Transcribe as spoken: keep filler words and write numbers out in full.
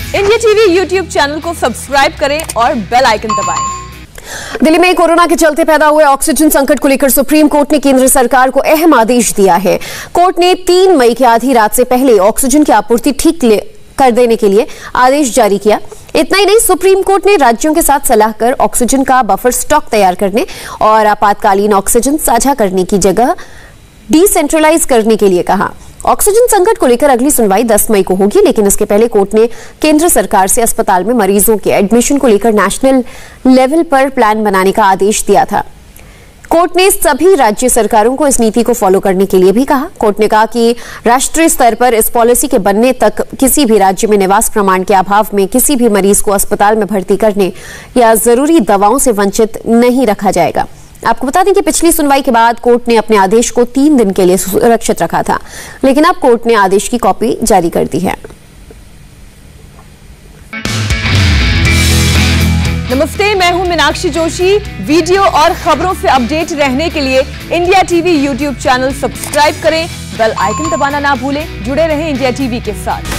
India TV YouTube channel को subscribe करें और बेल आइकन दबाएं। दिल्ली में कोरोना के चलते पैदा हुए ऑक्सीजन संकट को लेकर सुप्रीम कोर्ट ने केंद्र सरकार को अहम आदेश दिया है। कोर्ट ने तीन मई की आधी रात से पहले ऑक्सीजन की आपूर्ति ठीक कर देने के लिए आदेश जारी किया। इतना ही नहीं, सुप्रीम कोर्ट ने राज्यों के साथ सलाह कर ऑक्सीजन का बफर स्टॉक तैयार करने और आपातकालीन ऑक्सीजन साझा करने की जगह डिसेंट्रलाइज करने के लिए कहा। ऑक्सीजन संकट को लेकर अगली सुनवाई दस मई को होगी, लेकिन इसके पहले कोर्ट ने केंद्र सरकार से अस्पताल में मरीजों के एडमिशन को लेकर नेशनल लेवल पर प्लान बनाने का आदेश दिया था। कोर्ट ने सभी राज्य सरकारों को इस नीति को फॉलो करने के लिए भी कहा। कोर्ट ने कहा कि राष्ट्रीय स्तर पर इस पॉलिसी के बनने तक किसी भी राज्य में निवास प्रमाण के अभाव में किसी भी मरीज को अस्पताल में भर्ती करने या जरूरी दवाओं से वंचित नहीं रखा जाएगा। आपको बता दें कि पिछली सुनवाई के बाद कोर्ट ने अपने आदेश को तीन दिन के लिए सुरक्षित रखा था, लेकिन अब कोर्ट ने आदेश की कॉपी जारी कर दी है। नमस्ते, मैं हूं मीनाक्षी जोशी। वीडियो और खबरों से अपडेट रहने के लिए India TV YouTube channel subscribe करें, बेल आइकन दबाना ना भूलें। जुड़े रहें इंडिया टीवी के साथ।